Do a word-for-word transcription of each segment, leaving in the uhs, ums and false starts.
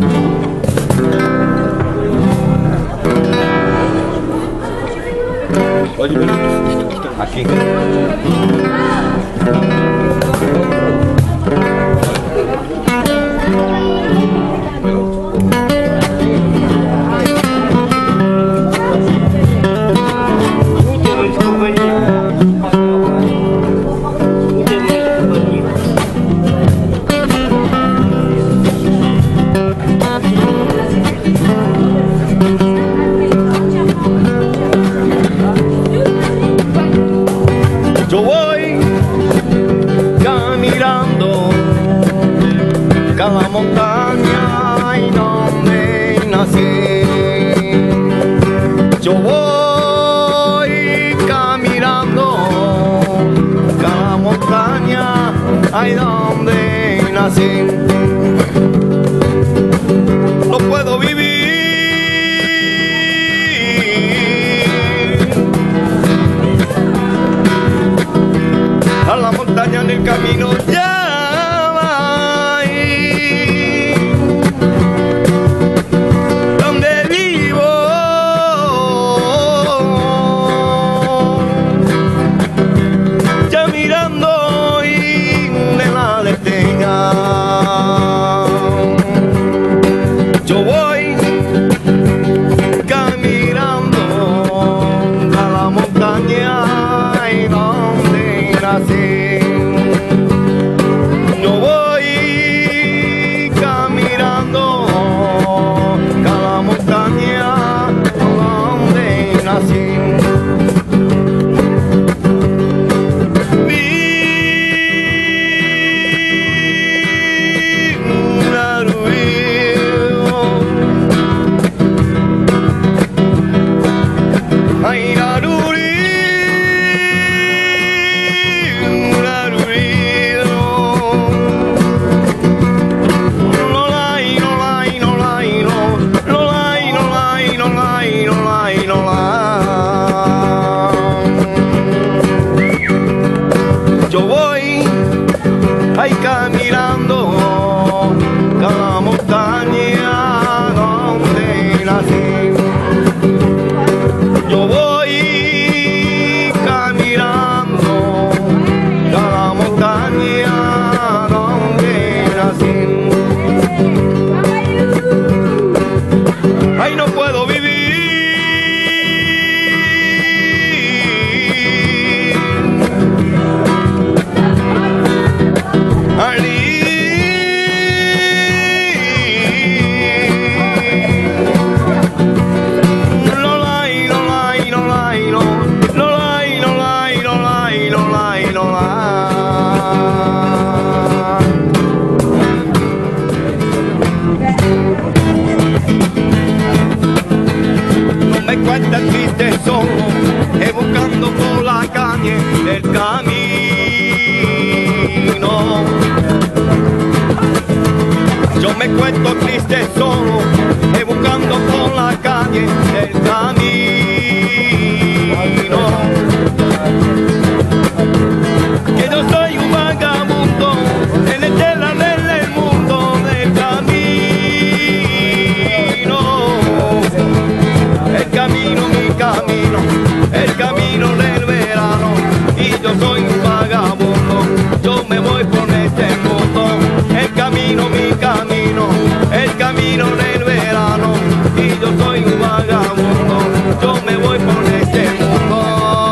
Oye, aquí. Yo voy caminando cada montaña y donde nací. Yo voy caminando cada montaña y donde nací. No puedo vivir a la montaña en el camino ya va ahí donde vivo. Ya mirando y me la detenga. Yo voy caminando a la montaña y donde nací. Yo voy caminando cada montaña donde nací. Ay, yo voy ahí caminando cada montaña donde nací. Yo voy caminando cada montaña donde nací. Ay, no puedo vivir cuenta triste solo, eh, buscando por la calle el camino. Yo me cuento triste solo, eh, buscando por la calle el camino. Que yo soy un vagabundo en el tela del mundo del camino. El camino, mi camino, el camino del verano. Y yo soy un vagabundo, yo me voy por este mundo. El camino, mi camino, el camino del verano. Y yo soy un vagabundo, yo me voy por este mundo.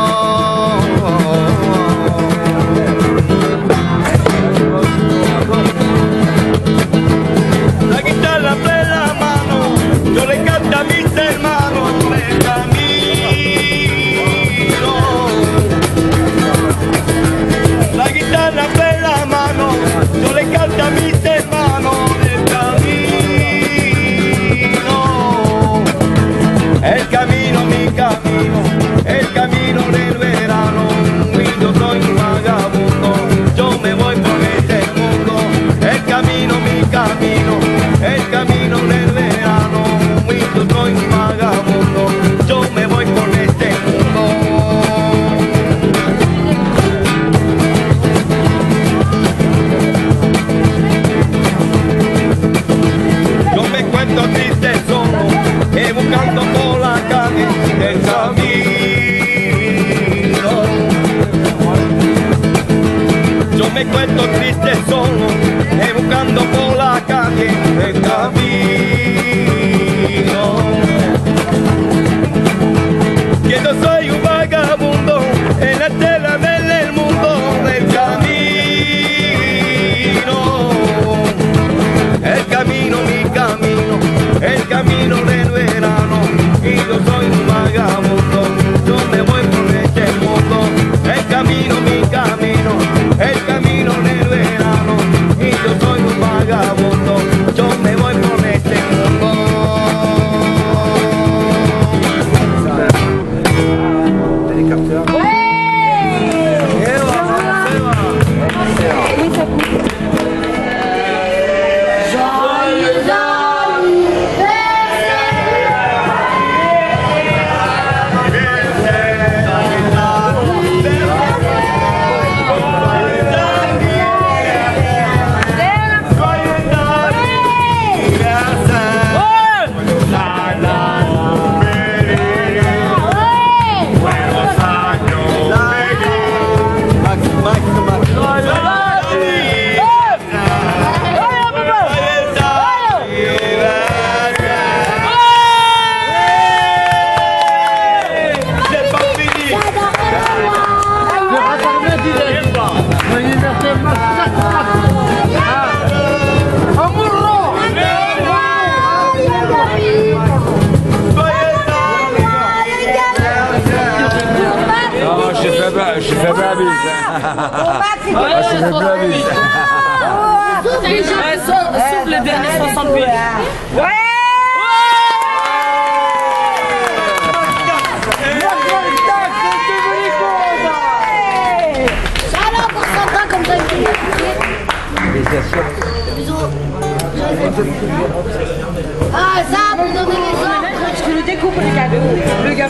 La guitarra en la mano, yo le canto a mis hermanos el camino. La guitarra en la mano, yo le canto a mis hermanos el camino. camino del verano y yo soy un vagabundo. Yo me voy por este mundo, el camino, mi camino, el camino del verano y yo soy un vagabundo. Yo me voy por este mundo. Je fais pas la bise. Je fais pas la bise. Sauf le dernier soixante mille. Ouais! Ah, ça, pour donner les ordres. Tu le découpes le cadeau. Le